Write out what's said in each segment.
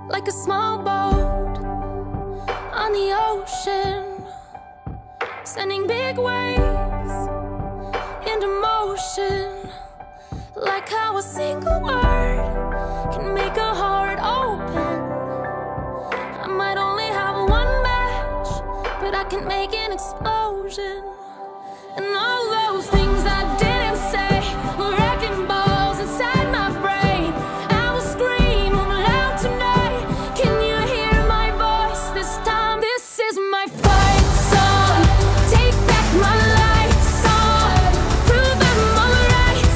like a small boat on the ocean, sending big waves into motion, like how a single word can make a heart open. I might only have one match, but I can make an explosion. And all those things I didn't say were wrecking balls inside my brain. I will scream loud tonight. Can you hear my voice this time? This is my fight song. Take back my life song. Prove I'm alright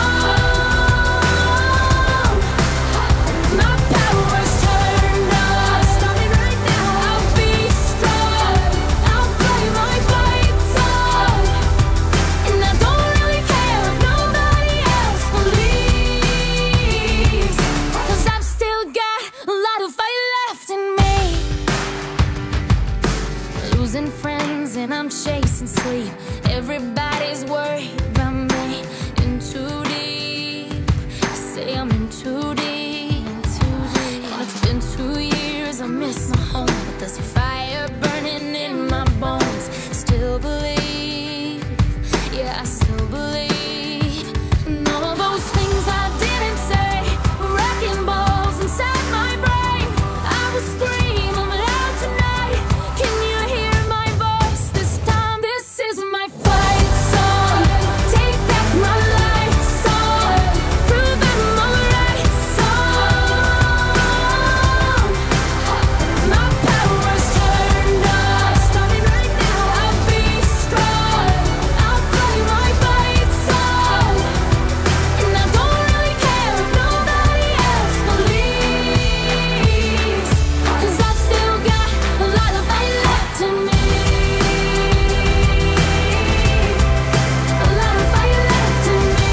song. My power's turned on. Starting right now. I'll be strong. I'll play my fight song. And I don't really care if nobody else believes, 'cause I've still got a lot of fight left in me. Losing friends and I'm chasing sleep. Everybody's worried about me. In too deep. I say I'm in too deep. And it's been 2 years, I miss my home, but there's a fire burning in my bones. Still believe, yeah, I still believe. And all those things I didn't say were wrecking balls inside my brain. I will scream loud tonight. Can you hear my voice this time? This is my fight song. Take back my life song. Prove I'm alright song. My power's turned on. Starting right now. I'll be strong. I'll play my fight song. And I don't really care if nobody else believes, 'cause I've still got a lot of fight left in me. A lot of fight left in me.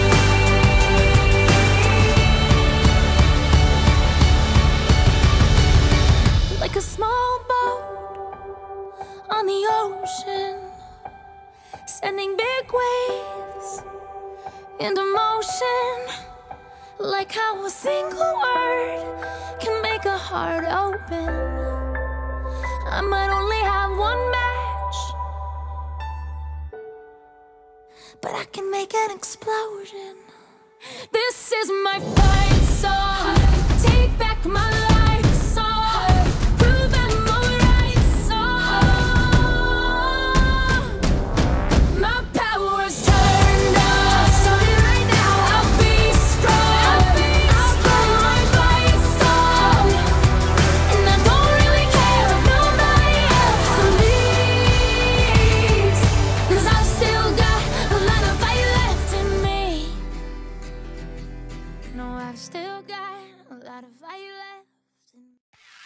Like a small boat on the ocean, sending big waves into motion, like how a single word can make a heart open. I might only have one match, but I can make an explosion. This is my fight song. Take back my life song. Prove I'm alright song. My power's turned on. Starting right now. I'll be strong. I'll play my fight song. And I don't really care if nobody else believes, 'cause I've still got a lot of fight left in me. No, I've still got a lot of fight left in me.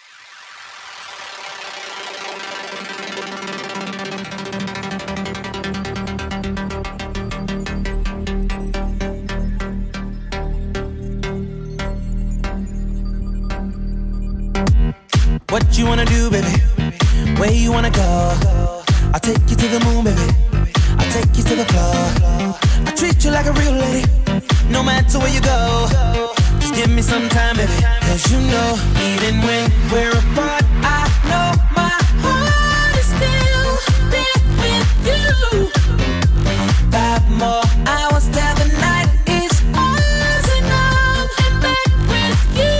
What you wanna do, baby? Where you wanna go? I'll take you to the moon, baby. I'll take you to the floor. I treat you like a real lady, no matter where you go. Just give me some time, baby, 'cause you know, even when we're apart, I know my heart is still there with you. 5 more hours till the night is ours, and I'm back with you.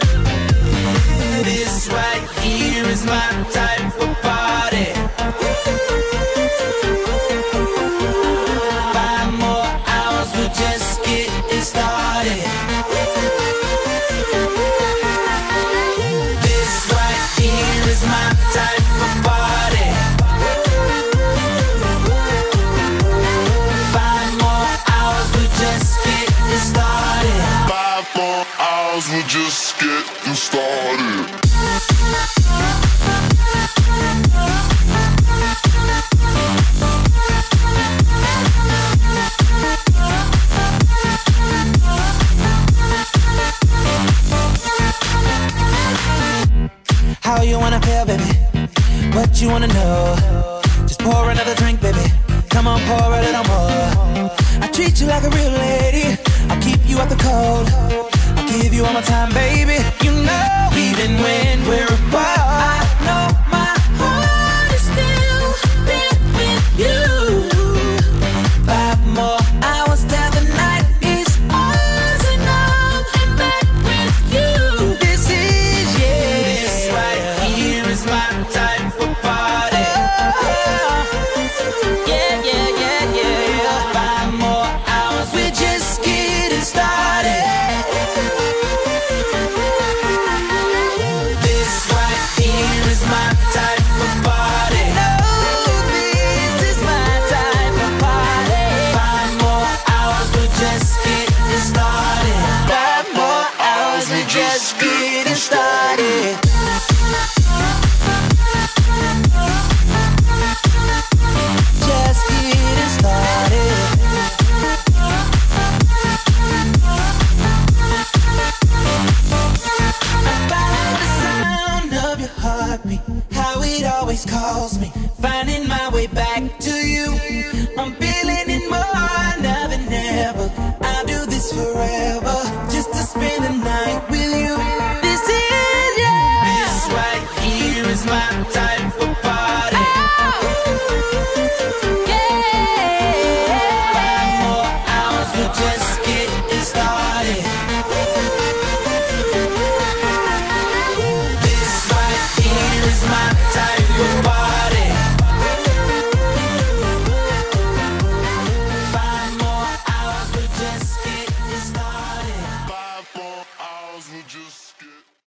This right here is my type of party. 5 more hours, we're just getting started. This right here is my type of party. 5 more hours, we're just getting started. 5 more hours, we're just getting started. How you wanna feel, baby? What you wanna know? Just pour another drink, baby. Come on, pour a little more. I treat you like a real lady,